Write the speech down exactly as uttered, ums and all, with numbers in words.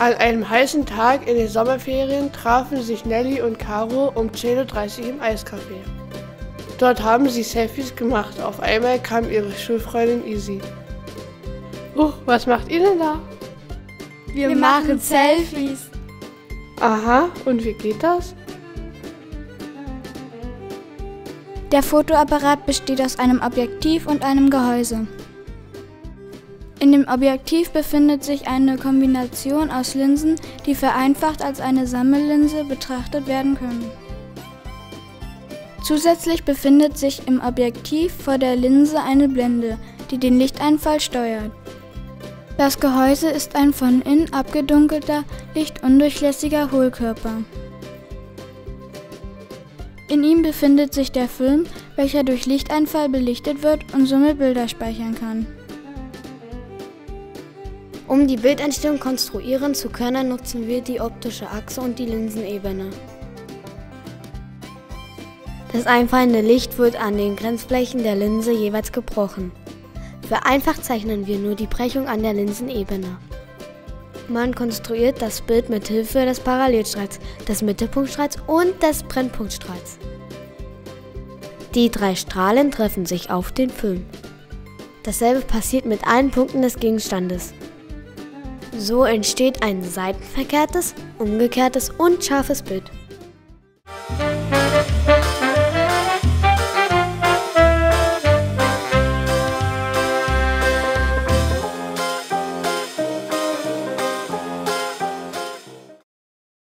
An einem heißen Tag in den Sommerferien trafen sich Nelly und Caro um zehn Uhr dreißig im Eiscafé. Dort haben sie Selfies gemacht. Auf einmal kam ihre Schulfreundin Isi. Huch, was macht ihr denn da? Wir, Wir machen Selfies. Aha, und wie geht das? Der Fotoapparat besteht aus einem Objektiv und einem Gehäuse. In dem Objektiv befindet sich eine Kombination aus Linsen, die vereinfacht als eine Sammellinse betrachtet werden können. Zusätzlich befindet sich im Objektiv vor der Linse eine Blende, die den Lichteinfall steuert. Das Gehäuse ist ein von innen abgedunkelter, lichtundurchlässiger Hohlkörper. In ihm befindet sich der Film, welcher durch Lichteinfall belichtet wird und somit Bilder speichern kann. Um die Bildeinstellung konstruieren zu können, nutzen wir die optische Achse und die Linsenebene. Das einfallende Licht wird an den Grenzflächen der Linse jeweils gebrochen. Vereinfacht zeichnen wir nur die Brechung an der Linsenebene. Man konstruiert das Bild mit Hilfe des Parallelstrahls, des Mittelpunktstrahls und des Brennpunktstrahls. Die drei Strahlen treffen sich auf den Film. Dasselbe passiert mit allen Punkten des Gegenstandes. So entsteht ein seitenverkehrtes, umgekehrtes und scharfes Bild.